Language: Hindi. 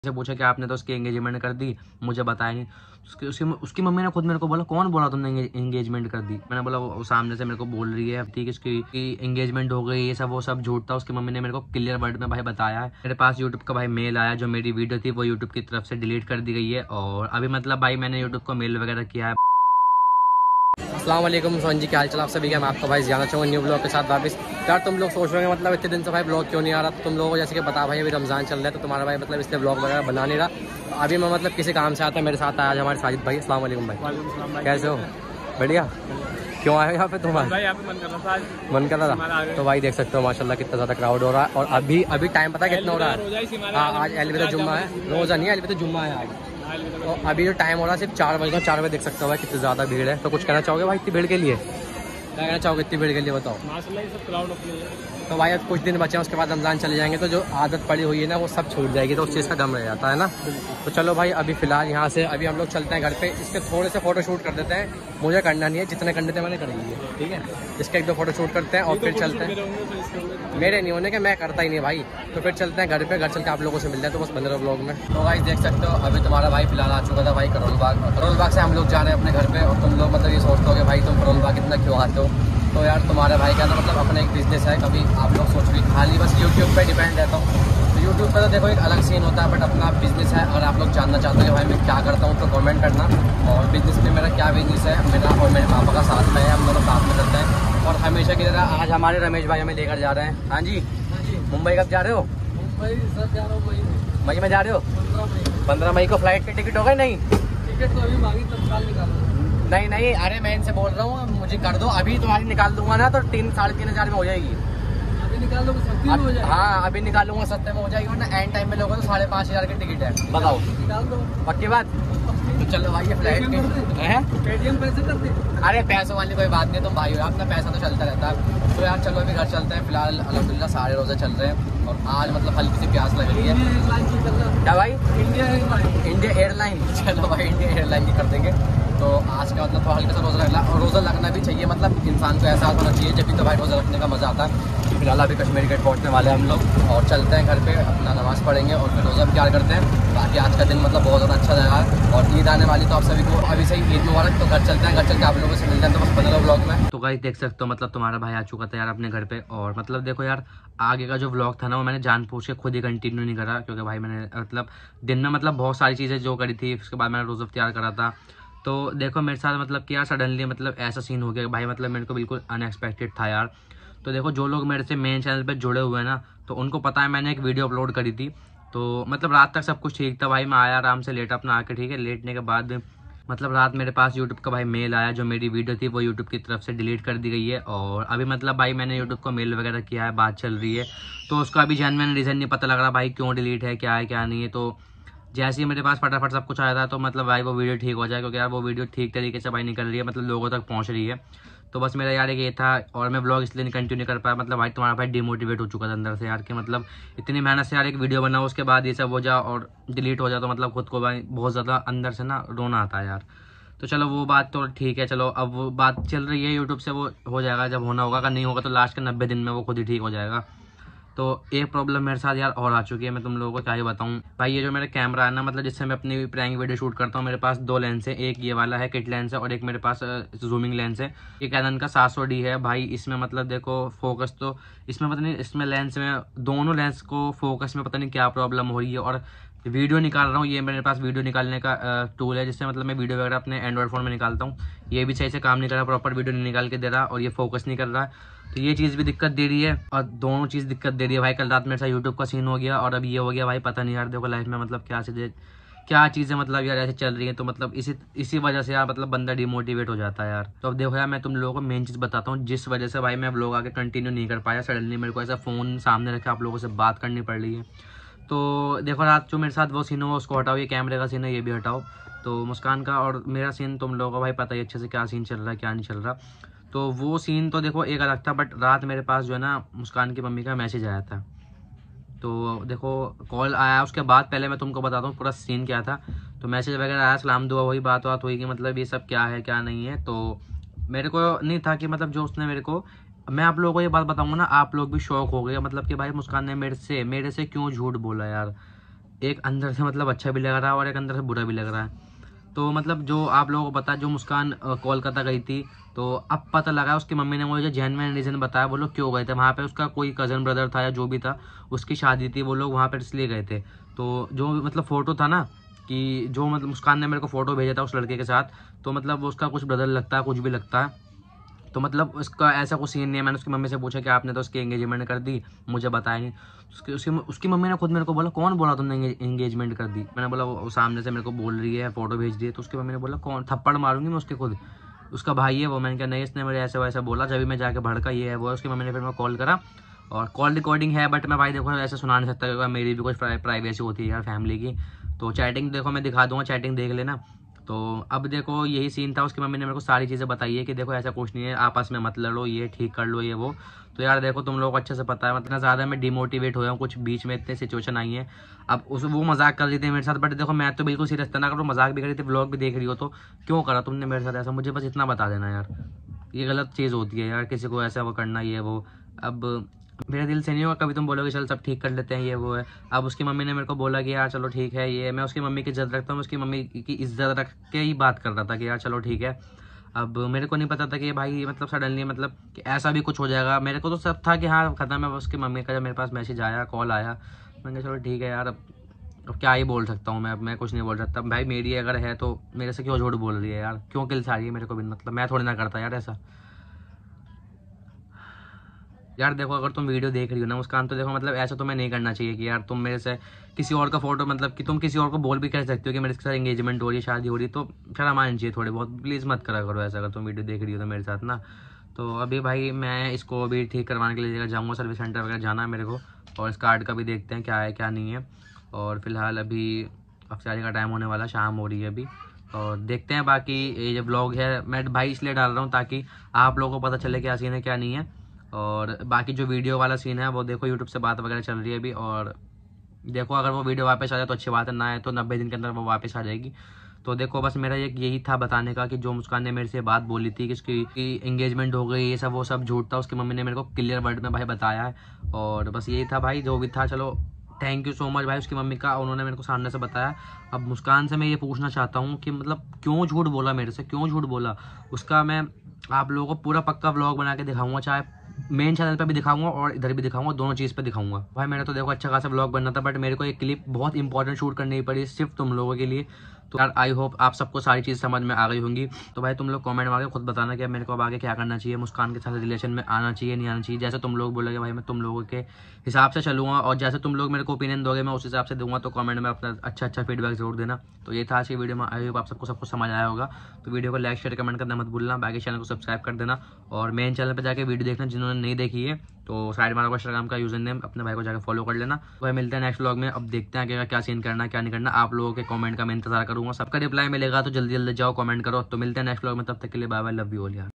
से पूछा कि आपने तो उसकी एंगेजमेंट कर दी, मुझे बताया नहीं। उसकी मम्मी ने खुद मेरे को बोला, कौन बोला तुमने एंगेजमेंट कर दी? मैंने बोला वो सामने से मेरे को बोल रही है ठीक है उसकी एंगेजमेंट हो गई, ये सब वो सब झूठ था। उसकी मम्मी ने मेरे को क्लियर वर्ड में भाई बताया है। मेरे पास यूट्यूब का भाई मेल आया, जो मेरी वीडियो थी वो यूट्यूब की तरफ से डिलीट कर दी गई है। और अभी मतलब भाई मैंने यूट्यूब को मेल वगैरह किया है। अस्सलाम वालेकुम सोहन जी, क्या हाल चाल आप सभी का? मैं आपका भाई जाना चाहूँगा न्यू ब्लॉग के साथ वापस। यार तुम लोग सोच रहे हो मतलब इतने दिन से भाई ब्लॉग क्यों नहीं आ रहा? तो तुम लोगों को जैसे कि बता भाई अभी रमज़ान चल रहा है, तो तुम्हारा भाई मतलब इसलिए ब्लॉग वगैरह बना नहीं रहा। अभी मैं मतलब किसी काम से आता है, मेरे साथ आया आज हमारे साजिद भाई। अस्सलाम वालेकुम भाई, कैसे हो? बढ़िया। क्यों आए यहाँ पे तुम्हारा? मन कर रहा था तो भाई देख सकते हो माशाल्लाह कितना ज़्यादा क्राउड हो रहा है। और अभी टाइम पता है कितना हो रहा है? हाँ आज अलविदा जुम्मा है, रोज़ा नहीं है अलविदा जुम्मा है आज। तो अभी जो टाइम हो रहा है सिर्फ 4 बजे, 4 बजे देख सकते हो भाई कितनी ज़्यादा भीड़ है। तो कुछ कहना चाहोगे भाई इतनी भीड़ के लिए? क्या कहना चाहोगे इतनी भीड़ के लिए बताओ? तो भाई अब कुछ दिन बचे हैं, उसके बाद रमज़ान चले जाएंगे, तो जो आदत पड़ी हुई है ना वो सब छूट जाएगी, तो उस चीज़ का गम रह जाता है ना। तो चलो भाई अभी फ़िलहाल यहाँ से अभी हम लोग चलते हैं घर पे। इसके थोड़े से फ़ोटो शूट कर देते हैं, मुझे करना नहीं है, जितने करने थे मैंने कर लिए, ठीक है। इसके एक दो फ़ोटो शूट करते हैं और फिर चलते हैं। मेरे नहीं होने के, मैं करता ही नहीं भाई। तो फिर चलते हैं घर पे, घर चल के आप लोगों से मिलते हैं। तो बस बंदे रहो ब्लॉग में। तो भाई देख सकते हो अभी तुम्हारा भाई फिलहाल आ चुका था भाई करोल बाग से हम लोग जा रहे हैं अपने घर पे। और तुम लोग मतलब ये सोचते हो कि भाई तुम करोल बाग इतना क्यों आते हो? तो यार तुम्हारे भाई का ना मतलब अपना एक बिज़नेस है। कभी आप लोग सोच भी खाली बस यूट्यूब पे डिपेंड रहता हूँ, तो यूट्यूब पे तो देखो एक अलग सीन होता है, बट अपना बिज़नेस है। अगर आप लोग जानना चाहते हो कि भाई मैं क्या करता हूँ तो कमेंट करना। और बिज़नेस में मेरा क्या बिज़नेस है, मेरा और मेरे पापा का साथ में है, हम दोनों साथ में करते हैं। और हमेशा की तरह आज हमारे रमेश भाई हमें लेकर जा रहे हैं। हाँ जी, मुंबई कब जा रहे हो? मुंबई सर जा रहा हूँ मई में जा रहे हो? 15 मई को फ्लाइट की टिकट हो गई? नहीं टिकट तो अभी मांगी, तत्काल निकालो। नहीं, अरे मैं इनसे बोल रहा हूँ मुझे कर दो, अभी तुम्हारी निकाल दूंगा ना तो 3-3.5 हजार में हो जाएगी। अभी निकाल दो सस्ती में हो जाएगी। हाँ अभी निकालूंगा, सस्ते में हो जाएगी, वरना एंड टाइम में लोगों तो 5.5 हजार की टिकट है, बताओ। निकाल दो पक्की बात? तो चलो भाई ये फ्लाइट पेटीएम पैसे कर दे। अरे पैसों वाली कोई बात नहीं, तुम भाई हो, अपना पैसा तो चलता रहता है। तो यार चलो अभी घर चलते हैं। फिलहाल अल्हम्दुलिल्लाह सारे रोजे चल रहे हैं और आज मतलब हल्की सी प्यास लग रही है। क्या भाई? India airline. चलो भाई इंडिया एयरलाइन की कर देंगे। तो आज का मतलब थोड़ा हल्का सा रोज़ा लगना भी चाहिए, मतलब इंसान को एहसास होना चाहिए, जब भी तो भाई रोज़ा रखने का मज़ा आता है। फिलहाल अभी कश्मीर गेट पहुँचने वाले हैं हम लोग और चलते हैं घर पे, अपना नमाज़ पढ़ेंगे और फिर रोज़ा भी तैयार करते हैं। बाकी आज का दिन मतलब बहुत ज़्यादा अच्छा लगा और ईद आने वाली, तो आप सभी को अभी से ही ईद मुबारक। तो घर चलते हैं, घर चल के आप लोगों से मिलते हैं। तो बस बने रहो ब्लॉग में। तो गाइस देख सकते हो मतलब तुम्हारा भाई आ चुका था यार अपने घर पे। और मतलब देखो यार आगे का जो व्लॉग था ना वो मैंने जानबूझ के खुद ही कंटिन्यू नहीं करा, क्योंकि भाई मैंने मतलब दिन में मतलब बहुत सारी चीज़ें जो करी थी, उसके बाद मैंने रोज़ा तैयार करा था। तो देखो मेरे साथ मतलब कि यार सडनली मतलब ऐसा सीन हो गया भाई, मतलब मेरे को बिल्कुल अनएक्सपेक्टेड था यार। तो देखो जो लोग मेरे से मेन चैनल पे जुड़े हुए हैं ना, तो उनको पता है मैंने एक वीडियो अपलोड करी थी। तो मतलब रात तक सब कुछ ठीक था भाई, मैं आया आराम से लेटा अपना आके, ठीक है। लेटने के बाद भी मतलब रात मेरे पास यूट्यूब का भाई मेल आया, जो मेरी वीडियो थी वो यूट्यूब की तरफ से डिलीट कर दी गई है। और अभी मतलब भाई मैंने यूट्यूब को मेल वगैरह किया है, बात चल रही है। तो उसका अभी जेन्युइन रीज़न नहीं पता लग रहा भाई क्यों डिलीट है, क्या नहीं है। तो जैसे ही मेरे पास फटाफट सब कुछ आया था तो मतलब भाई वो वीडियो ठीक हो जाए, क्योंकि यार वो वीडियो ठीक तरीके से भाई निकल रही है, मतलब लोगों तक पहुंच रही है। तो बस मेरा यार ये था, और मैं ब्लॉग इसलिए नहीं कंटिन्यू कर पाया, मतलब भाई तुम्हारा भाई डिमोटिवेट हो चुका था अंदर से यार, कि मतलब इतनी मेहनत से यार एक वीडियो बनाओ, उसके बाद ये सब हो जाए और डिलीट हो जाए, तो मतलब खुद को भाई बहुत ज़्यादा अंदर से ना रोना आता है यार। तो चलो वो बात तो ठीक है, चलो अब वो बात चल रही है यूट्यूब से, वो हो जाएगा जब होना होगा, अगर नहीं होगा तो लास्ट के 90 दिन में वो खुद ही ठीक हो जाएगा। तो एक प्रॉब्लम मेरे साथ यार और आ चुकी है, मैं तुम लोगों को क्या ही बताऊं भाई। ये जो मेरा कैमरा है ना, मतलब जिससे मैं अपनी प्रैंक वीडियो शूट करता हूँ, मेरे पास 2 लेंस है, एक ये वाला है किट लेंस है और एक मेरे पास जूमिंग लेंस है। ये कैनन का 700D है भाई। इसमें मतलब देखो फोकस तो इसमें पता नहीं, इसमें लेंस में दोनों लेंस को फोकस में पता नहीं क्या प्रॉब्लम हो रही है। और वीडियो निकाल रहा हूँ, ये मेरे पास वीडियो निकालने का टूल है, जिससे मतलब मैं वीडियो वगैरह अपने एंड्रॉइड फ़ोन में निकालता हूँ। ये भी सही से काम नहीं कर रहा, प्रॉपर वीडियो नहीं निकाल के दे रहा, और ये फोकस नहीं कर रहा है। तो ये चीज़ भी दिक्कत दे रही है, और दोनों चीज़ दिक्कत दे रही है भाई। कल रात मेरे साथ यूट्यूब का सीन हो गया और अब ये हो गया भाई, पता नहीं यार देखो लाइफ में मतलब क्या चीज़ें मतलब यार ऐसे चल रही है। तो मतलब इसी वजह से यार मतलब बंदा डिमोटिवेट हो जाता है यार। तो अब देखो यार मैं तुम लोगों को मेन चीज़ बताता हूँ जिस वजह से भाई मैं व्लॉग आगे कंटिन्यू नहीं कर पाया। सडनली मेरे को ऐसा फ़ोन सामने रखे आप लोगों से बात करनी पड़ रही है। तो देखो रात जो मेरे साथ वो सीन हुआ उसको हटाओ, ये कैमरे का सीन है ये भी हटाओ। तो मुस्कान का और मेरा सीन तुम लोगों को भाई पता ही अच्छे से क्या सीन चल रहा है क्या नहीं चल रहा। तो वो सीन तो देखो एक अलग था, बट रात मेरे पास जो है ना मुस्कान की मम्मी का मैसेज आया था। तो देखो कॉल आया उसके बाद पहले मैं तुमको बताता हूँ पूरा सीन क्या था। तो मैसेज वगैरह आया, सलाम दुआ वही बात हुई कि मतलब ये सब क्या है क्या नहीं है। तो मेरे को नहीं था कि मतलब जो उसने मेरे को, मैं आप लोगों को ये बात बताऊंगा ना, आप लोग भी शौक हो गए मतलब कि भाई मुस्कान ने मेरे से क्यों झूठ बोला यार। एक अंदर से मतलब अच्छा भी लग रहा है और एक अंदर से बुरा भी लग रहा है। तो मतलब जो आप लोगों को पता है, जो मुस्कान कोलकाता गई थी, तो अब पता लगा उसकी मम्मी ने मुझे जेन्युइन रीज़न बताया वो लोग क्यों गए थे वहाँ पे। उसका कोई कज़न ब्रदर था या जो भी था, उसकी शादी थी, वो लोग वहाँ पर इसलिए गए थे। तो जो मतलब फ़ोटो था ना, कि जो मतलब मुस्कान ने मेरे को फ़ोटो भेजा था उस लड़के के साथ, तो मतलब उसका कुछ ब्रदर लगता है, कुछ भी लगता है। तो मतलब उसका ऐसा कुछ सीन नहीं है। मैंने उसकी मम्मी से पूछा कि आपने तो उसकी एंगेजमेंट कर दी, मुझे बताया नहीं। उसकी मम्मी ने खुद मेरे को बोला, कौन बोला तुमने एंगेजमेंट कर दी? मैंने बोला वो सामने से मेरे को बोल रही है, फोटो भेज दी है। तो उसकी मम्मी ने बोला कौन, थप्पड़ मारूंगी मैं उसके, खुद उसका भाई है वो। मैंने कहा नहीं, इसने मेरे ऐसा वैसा बोला, जब भी मैं जाके भड़का, ये है वो है। उसकी मम्मी ने फिर मैं कॉल करा और कॉल रिकॉर्डिंग है, बट मैं भाई देखो ऐसे सुना नहीं सकता क्योंकि मेरी भी कुछ प्राइवेसी होती है यार फैमिली की। तो चैटिंग देखो मैं दिखा दूंगा, चैटिंग देख लेना। तो अब देखो यही सीन था। उसकी मम्मी ने मेरे को सारी चीज़ें बताई है कि देखो ऐसा कुछ नहीं है, आपस में मत लड़ो, ये ठीक कर लो, ये वो। तो यार देखो तुम लोगों को अच्छे से पता है, मतलब ज़्यादा मैं डिमोटिवेट हुआ हूँ, कुछ बीच में इतने सिचुएशन आई है। अब उस वो मजाक कर रही थी मेरे साथ, बट देखो मैं तो बिल्कुल सीरियस था ना, अगर मजाक भी करी थी, व्लॉग भी देख रही हो, तो क्यों करा तुमने मेरे साथ ऐसा? मुझे बस इतना बता देना यार। ये गलत चीज़ होती है यार, किसी को ऐसा वो करना, ये वो। अब मेरे दिल से नहीं होगा, कभी तुम बोलोगे चल सब ठीक कर लेते हैं, ये वो है। अब उसकी मम्मी ने मेरे को बोला कि यार चलो ठीक है, ये मैं उसकी मम्मी की इज्जत रखता हूँ, उसकी मम्मी की इज्जत रख के ही बात कर रहा था कि यार चलो ठीक है। अब मेरे को नहीं पता था कि भाई मतलब सडनली मतलब कि ऐसा भी कुछ हो जाएगा। मेरे को तो सब था कि हाँ खत्म है। उसकी मम्मी का जब मेरे पास मैसेज आया, कॉल आया, मैंने कहा चलो ठीक है यार, अब क्या ही बोल सकता हूँ मैं कुछ नहीं बोल सकता भाई। मेरी अगर है तो मेरे से क्यों झूठ बोल रही है यार, क्यों किल आ रही है मेरे को भी, मतलब मैं थोड़ी ना करता यार ऐसा। यार देखो अगर तुम वीडियो देख रही हो ना मुस्कान, तो देखो मतलब ऐसा तुम्हें नहीं करना चाहिए कि यार तुम मेरे से किसी और का फोटो, मतलब कि तुम किसी और को बोल भी कह सकते हो कि मेरे साथ एंगेजमेंट हो रही है, शादी हो रही है, तो शर्म आनी चाहिए थोड़ी बहुत। प्लीज़ मत करा करो ऐसा, अगर तुम वीडियो देख रही हो तो मेरे साथ ना। तो अभी भाई मैं इसको अभी ठीक करवाने के लिए जाऊँगा, सर्विस सेंटर वगैरह जाना है मेरे को, और इस कार्ड का भी देखते हैं क्या है क्या नहीं है। और फिलहाल अभी अफ्तारी का टाइम होने वाला, शाम हो रही है अभी, और देखते हैं। बाकी ये जो ब्लॉग है मैं भाई इसलिए डाल रहा हूँ ताकि आप लोगों को पता चले क्या सीन है क्या नहीं है। और बाकी जो वीडियो वाला सीन है वो देखो यूट्यूब से बात वगैरह चल रही है अभी, और देखो अगर वो वीडियो वापस आ जाए तो अच्छी बात है, ना है तो 90 दिन के अंदर वो वापस आ जाएगी। तो देखो बस मेरा यही था बताने का कि जो मुस्कान ने मेरे से बात बोली थी कि उसकी एंगेजमेंट हो गई, ये सब वो सब झूठ था। उसकी मम्मी ने मेरे को क्लियर वर्ड में भाई बताया है, और बस यही था भाई, जो भी था। चलो थैंक यू सो मच भाई उसकी मम्मी का, उन्होंने मेरे को सामने से बताया। अब मुस्कान से मैं ये पूछना चाहता हूँ कि मतलब क्यों झूठ बोला मेरे से, क्यों झूठ बोला उसका। मैं आप लोगों को पूरा पक्का व्लॉग बना के दिखाऊंगा, चाहे मेन चैनल पे भी दिखाऊंगा और इधर भी दिखाऊंगा, दोनों चीज़ पे दिखाऊंगा भाई। मेरा तो देखो अच्छा खासा व्लॉग बनना था, बट मेरे को एक क्लिप बहुत इंपॉर्टेंट शूट करनी पड़ी सिर्फ तुम लोगों के लिए। तो यार आई होप आप सबको सारी चीज़ समझ में आ गई होंगी। तो भाई तुम लोग कमेंट में आके खुद बताना कि मेरे को अब आगे क्या करना चाहिए, मुस्कान के साथ रिलेशन में आना चाहिए नहीं आना चाहिए। जैसे तुम लोग बोलोगे भाई मैं तुम लोगों के हिसाब से चलूँगा, और जैसे तुम लोग मेरे को ओपिनियन दोगे मैं उस हिसाब से दूंगा। तो कमेंट में अपना अच्छा फीडबैक जरूर देना। तो ये था आज की वीडियो में, आई होप आप सबको सब कुछ समझ आया होगा। तो वीडियो को लाइक शेयर कमेंट करना मत भूलना, बाकी चैनल को सब्सक्राइब कर देना, और मेन चैनल पर जाके वीडियो देखना जिन्होंने नहीं देखी है। तो साइड में इंस्टाग्राम का यूजर नेम अपने भाई को जाकर फॉलो कर लेना। भाई मिलते हैं नेक्स्ट व्लॉग में। अब देखते हैं आगे क्या सीन करना क्या नहीं करना। आप लोगों के कमेंट का मैं इंतजार करूंगा, सबका रिप्लाई मिलेगा, तो जल्दी जल्दी जाओ कमेंट करो। तो मिलते हैं नेक्स्ट व्लॉग में, तब तक के लिए bye bye, love you all यार।